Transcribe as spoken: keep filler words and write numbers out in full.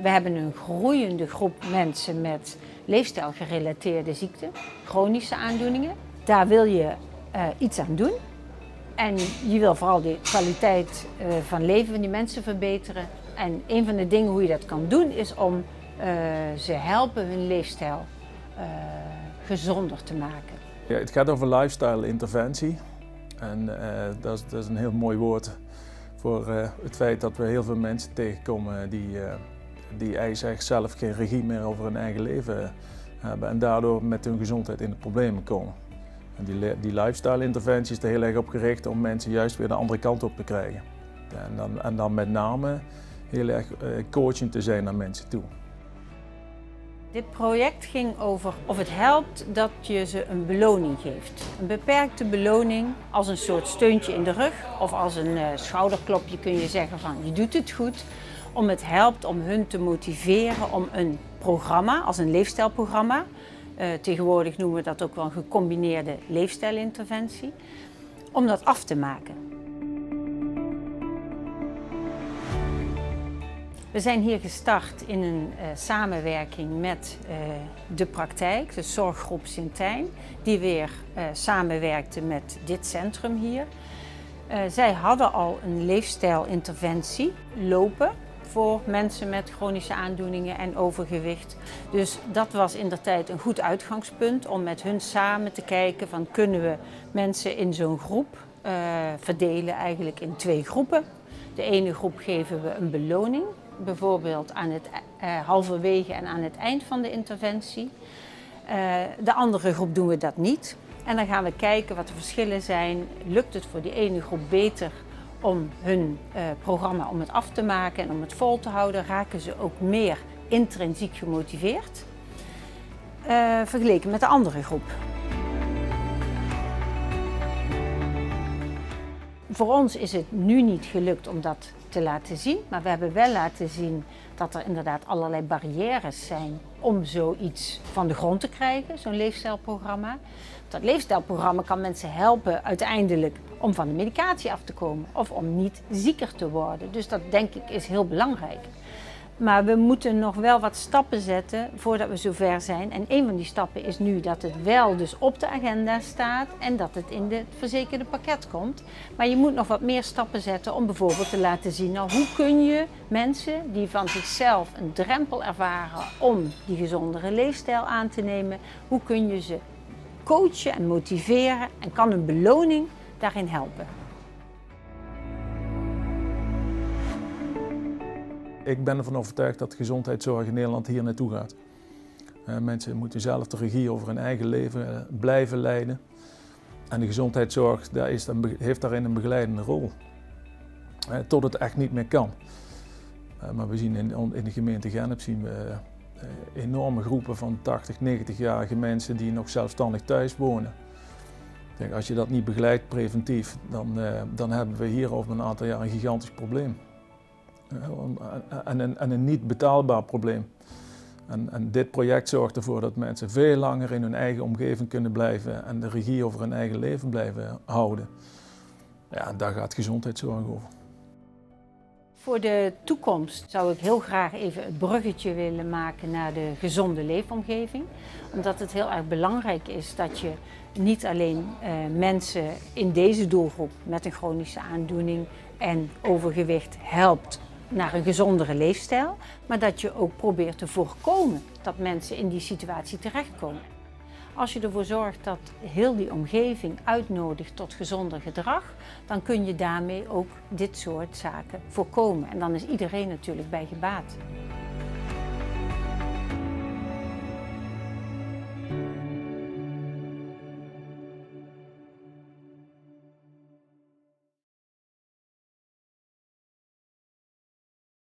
we hebben een groeiende groep mensen met leefstijlgerelateerde ziekten, chronische aandoeningen. Daar wil je uh, iets aan doen. En je wil vooral de kwaliteit uh, van leven van die mensen verbeteren. En een van de dingen hoe je dat kan doen is om uh, ze helpen hun leefstijl uh, gezonder te maken. Ja, het gaat over lifestyle interventie. En uh, dat, is, dat is een heel mooi woord voor uh, het feit dat we heel veel mensen tegenkomen die, uh, die eigenlijk zelf geen regie meer over hun eigen leven hebben en daardoor met hun gezondheid in de problemen komen. En die, die lifestyle interventie is er heel erg op gericht om mensen juist weer de andere kant op te krijgen. En dan, en dan met name heel erg uh, coaching te zijn naar mensen toe. Dit project ging over of het helpt dat je ze een beloning geeft. Een beperkte beloning als een soort steuntje in de rug of als een uh, schouderklopje kun je zeggen van je doet het goed. Om het helpt om hun te motiveren om een programma, als een leefstijlprogramma. Uh, tegenwoordig noemen we dat ook wel een gecombineerde leefstijlinterventie. Om dat af te maken. We zijn hier gestart in een uh, samenwerking met uh, de praktijk, de zorggroep Sintijn, die weer uh, samenwerkte met dit centrum hier. Uh, zij hadden al een leefstijlinterventie lopen voor mensen met chronische aandoeningen en overgewicht. Dus dat was indertijd een goed uitgangspunt om met hun samen te kijken van kunnen we mensen in zo'n groep uh, verdelen eigenlijk in twee groepen. De ene groep geven we een beloning. Bijvoorbeeld aan het uh, halverwege en aan het eind van de interventie. Uh, de andere groep doen we dat niet. En dan gaan we kijken wat de verschillen zijn. Lukt het voor die ene groep beter om hun uh, programma om het af te maken en om het vol te houden? Raken ze ook meer intrinsiek gemotiveerd? Uh, vergeleken met de andere groep. Voor ons is het nu niet gelukt om dat te laten zien, maar we hebben wel laten zien dat er inderdaad allerlei barrières zijn om zoiets van de grond te krijgen, zo'n leefstijlprogramma. Dat leefstijlprogramma kan mensen helpen uiteindelijk om van de medicatie af te komen of om niet zieker te worden. Dus dat denk ik is heel belangrijk. Maar we moeten nog wel wat stappen zetten voordat we zover zijn. En een van die stappen is nu dat het wel dus op de agenda staat en dat het in het verzekerde pakket komt. Maar je moet nog wat meer stappen zetten om bijvoorbeeld te laten zien, nou, hoe kun je mensen die van zichzelf een drempel ervaren om die gezondere leefstijl aan te nemen, hoe kun je ze coachen en motiveren en kan een beloning daarin helpen. Ik ben ervan overtuigd dat de gezondheidszorg in Nederland hier naartoe gaat. Uh, mensen moeten zelf de regie over hun eigen leven uh, blijven leiden. En de gezondheidszorg daar is een, heeft daarin een begeleidende rol. Uh, tot het echt niet meer kan. Uh, maar we zien in, in de gemeente Gennep zien we uh, enorme groepen van tachtig, negentig-jarige mensen die nog zelfstandig thuis wonen. Ik denk, als je dat niet begeleidt preventief, dan, uh, dan hebben we hier over een aantal jaar een gigantisch probleem. En een, en een niet betaalbaar probleem. En, en dit project zorgt ervoor dat mensen veel langer in hun eigen omgeving kunnen blijven en de regie over hun eigen leven blijven houden. Ja, daar gaat gezondheidszorg over. Voor de toekomst zou ik heel graag even het bruggetje willen maken naar de gezonde leefomgeving. Omdat het heel erg belangrijk is dat je niet alleen uh, mensen in deze doelgroep met een chronische aandoening en overgewicht helpt naar een gezondere leefstijl, maar dat je ook probeert te voorkomen dat mensen in die situatie terechtkomen. Als je ervoor zorgt dat heel die omgeving uitnodigt tot gezonder gedrag, dan kun je daarmee ook dit soort zaken voorkomen. En dan is iedereen natuurlijk bij gebaat.